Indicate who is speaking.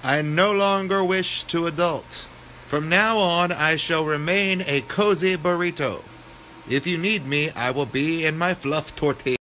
Speaker 1: I no longer wish to adult. From now on, I shall remain a cozy burrito. If you need me, I will be in my fluff tortilla.